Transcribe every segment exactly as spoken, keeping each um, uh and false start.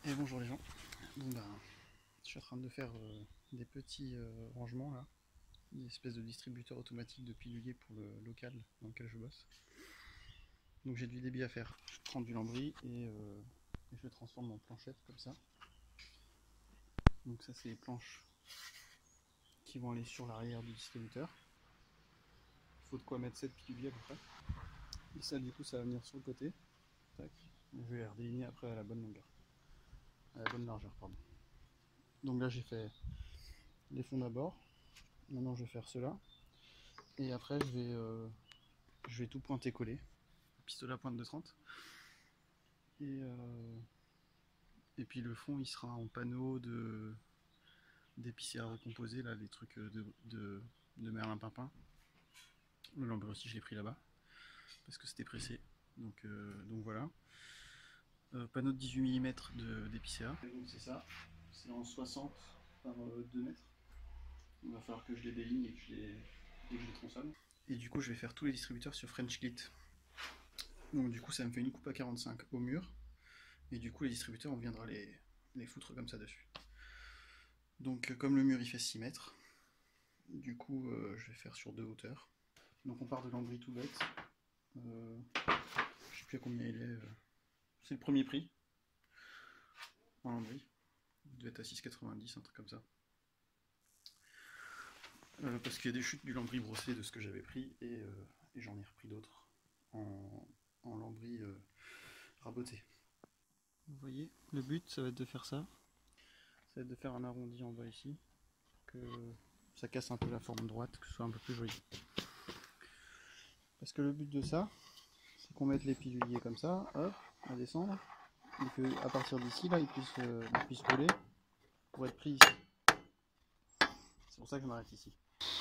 Et bonjour les gens. Bon ben, je suis en train de faire euh, des petits euh, rangements là, une espèce de distributeur automatique de piluliers pour le local dans lequel je bosse. Donc j'ai du débit à faire. Je prends du lambris et, euh, et je le transforme en planchette comme ça. Donc ça c'est les planches qui vont aller sur l'arrière du distributeur. Il faut de quoi mettre sept piluliers à peu près. Et ça du coup ça va venir sur le côté. Tac. Je vais les redéligner après à la bonne longueur. À la bonne largeur pardon. Donc là j'ai fait les fonds d'abord. Maintenant je vais faire cela. Et après je vais, euh, je vais tout pointer collé. Pistolet à pointe de trente. Et, euh, et puis le fond il sera en panneau de d'épicéa recomposé, là, les trucs de, de, de Merlin Pimpin. Le lambris aussi je l'ai pris là-bas parce que c'était pressé. Donc, euh, donc voilà. Euh, panneau de dix-huit millimètres d'épicéa. Donc c'est ça, c'est en soixante par deux mètres. Il va falloir que je les déligne et que je les, et que je les tronçonne. Et du coup je vais faire tous les distributeurs sur French Glit. Donc du coup ça me fait une coupe à quarante-cinq au mur. Et du coup les distributeurs on viendra les, les foutre comme ça dessus. Donc comme le mur il fait six mètres, du coup euh, je vais faire sur deux hauteurs. Donc on part de lambris tout bête. Euh, je sais plus à combien il est. Euh, c'est le premier prix en lambris. Il devait être à six quatre-vingt-dix, un truc comme ça. Euh, parce qu'il y a des chutes du lambris brossé de ce que j'avais pris et, euh, et j'en ai repris d'autres en, en lambris euh, raboté. Vous voyez, le but ça va être de faire ça. Ça va être de faire un arrondi en bas ici. Que ça casse un peu la forme droite, que ce soit un peu plus joli. Parce que le but de ça, c'est qu'on mette les piluliers comme ça, hop, à descendre, et que à partir d'ici, là, ils puissent, euh, ils puissent rouler pour être pris ici. C'est pour ça que je m'arrête ici.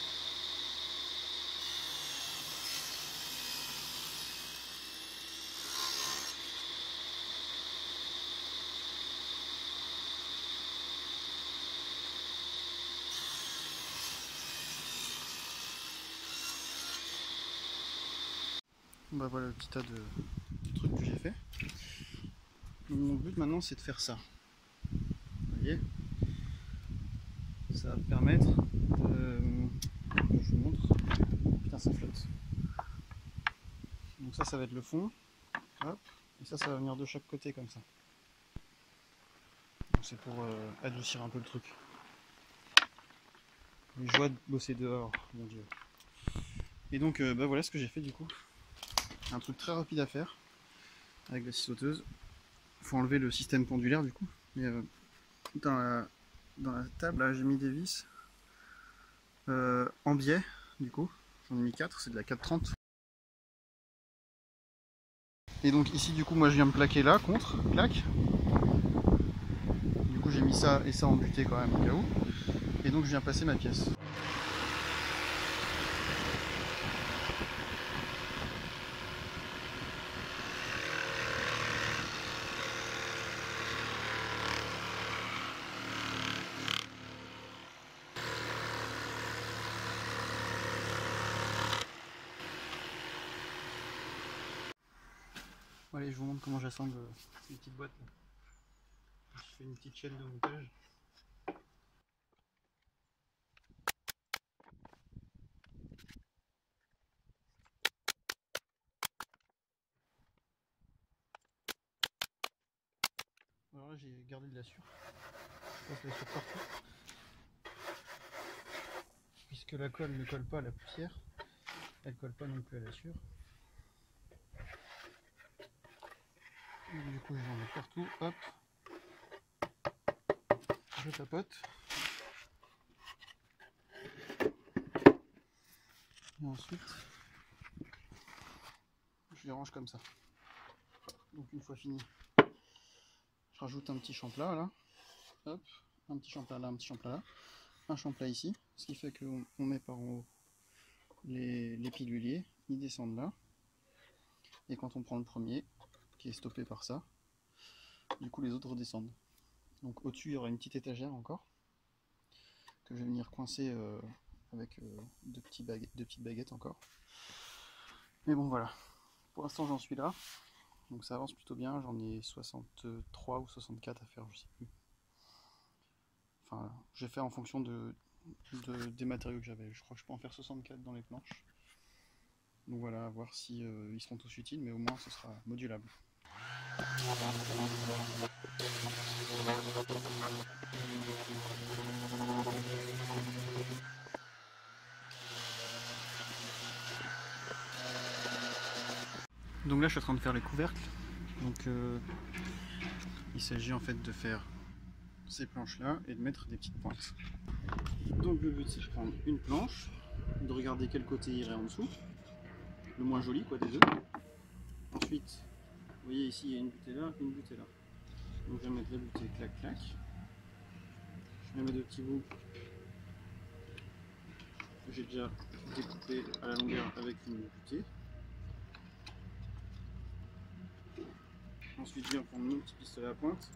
Bah voilà le petit tas de, de trucs que j'ai fait. Donc, mon but maintenant c'est de faire ça. Vous voyez, ça va me permettre de... Je vous montre. Putain ça flotte. Donc ça ça va être le fond. Hop. Et ça ça va venir de chaque côté comme ça. C'est pour euh, adoucir un peu le truc. Les joies de bosser dehors, mon dieu. Et donc euh, bah voilà ce que j'ai fait du coup. Un truc très rapide à faire avec la scie sauteuse. Faut enlever le système pendulaire du coup. Mais euh, dans, la, dans la table là j'ai mis des vis euh, en biais du coup. J'en ai mis quatre, c'est de la quatre trente. Et donc ici du coup moi je viens me plaquer là contre, clac. Du coup j'ai mis ça et ça en butée quand même au cas où. Et donc je viens passer ma pièce. Allez, je vous montre comment j'assemble ces petites boîtes là. Je fais une petite chaîne de montage. Alors là j'ai gardé de la sueur. Je passe la sueur partout. Puisque la colle ne colle pas à la poussière, elle colle pas non plus à la sueur. Et du coup j'en mets partout, hop. Je tapote. Et ensuite, je les range comme ça. Donc une fois fini, je rajoute un petit champlat là. Hop, un petit champlat là, un petit champlat là. Un champlat ici. Ce qui fait qu'on on met par en haut les, les piluliers. Ils descendent là. Et quand on prend le premier, qui est stoppé par ça, du coup les autres redescendent. Donc au-dessus il y aura une petite étagère encore, que je vais venir coincer euh, avec euh, deux, petits baguettes, deux petites baguettes encore. Mais bon voilà, pour l'instant j'en suis là. Donc ça avance plutôt bien, j'en ai soixante-trois ou soixante-quatre à faire, je sais plus. Enfin, j'ai fait en fonction de, de, des matériaux que j'avais. Je crois que je peux en faire soixante-quatre dans les planches. Donc voilà, à voir si euh, ils seront tous utiles, mais au moins ce sera modulable. Donc là je suis en train de faire les couvercles. Donc euh, il s'agit en fait de faire ces planches là et de mettre des petites pointes. Donc le but c'est de prendre une planche, de regarder quel côté irait en dessous, le moins joli quoi des deux. Ensuite, vous voyez ici il y a une butée là, une butée là. Donc je vais mettre la butée clac clac. Je vais mettre deux petits bouts que j'ai déjà découpé à la longueur avec une butée. Ensuite je viens prendre mon petit pistolet à pointe.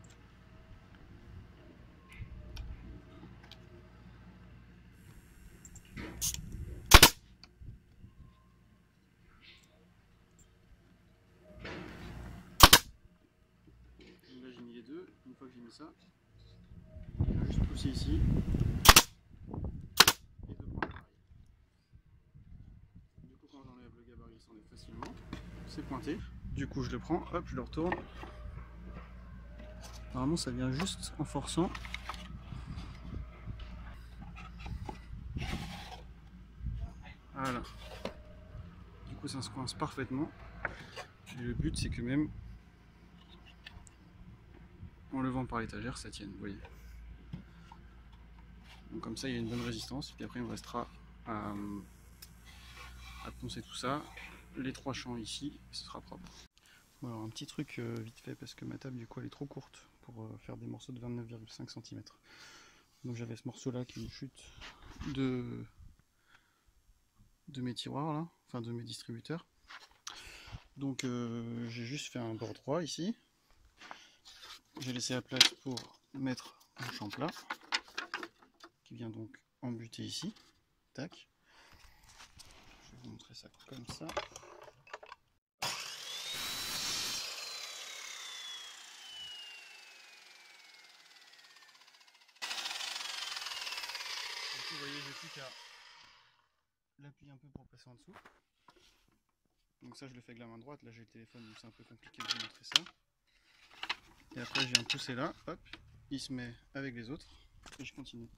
Donc là j'ai mis les deux. Une fois que j'ai mis ça, je vais juste pousser ici. Et deux points pareil. Du coup quand j'enlève le gabarit il s'enlève facilement. C'est pointé. Du coup je le prends, hop, je le retourne. Apparemment ça vient juste en forçant. Voilà. Du coup ça se coince parfaitement. Et le but c'est que même en levant par l'étagère ça tienne, vous voyez. Donc comme ça il y a une bonne résistance. Puis après il me restera à, à poncer tout ça. Les trois champs ici, et ce sera propre. Bon, alors un petit truc euh, vite fait parce que ma table du coup elle est trop courte pour euh, faire des morceaux de vingt-neuf virgule cinq centimètres. Donc j'avais ce morceau là qui chute de, de mes tiroirs là, enfin de mes distributeurs. Donc euh, j'ai juste fait un bord droit ici. J'ai laissé la place pour mettre un champ plat qui vient donc embuter ici. Tac. Je vais vous montrer ça comme ça. Vous voyez, j'ai plus qu'à l'appuyer un peu pour passer en dessous. Donc ça je le fais avec la main droite, là j'ai le téléphone donc c'est un peu compliqué de vous montrer ça. Et après je viens pousser là, hop, il se met avec les autres et je continue.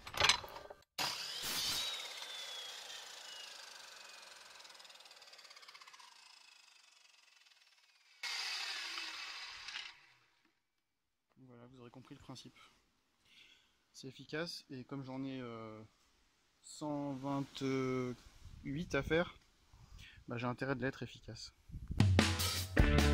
Voilà, vous aurez compris le principe. C'est efficace et comme j'en ai euh, cent vingt-huit à faire, bah, j'ai intérêt de l'être efficace.